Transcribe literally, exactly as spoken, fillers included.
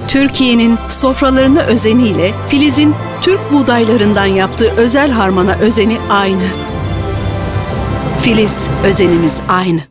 Türkiye'nin sofralarına özeniyle Filiz'in Türk buğdaylarından yaptığı özel harmana özeni aynı. Filiz, özenimiz aynı.